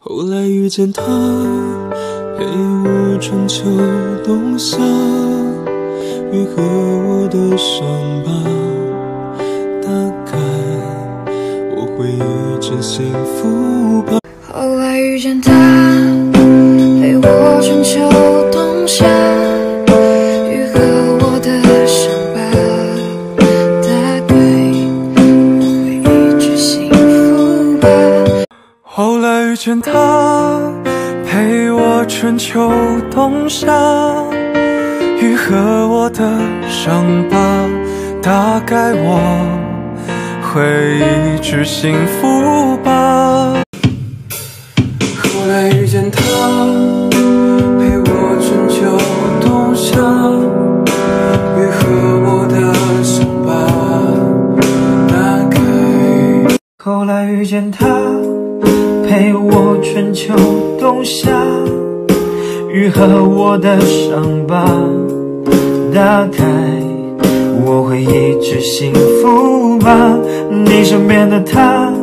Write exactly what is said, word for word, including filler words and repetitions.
后来遇见他，陪我春秋冬夏，愈合我的伤疤。大概我会一直幸福吧。 后来遇见他，陪我春秋冬夏，愈合我的伤疤。大概我会一直幸福吧。 后来遇见他，陪我春秋冬夏，愈合我的伤疤。大概我会一直幸福吧。后来遇见他，陪我春秋冬夏，愈合我的伤疤。大概后来遇见他，陪我春秋冬夏，愈合我的伤疤。大概我会一直幸福吧。你身边的他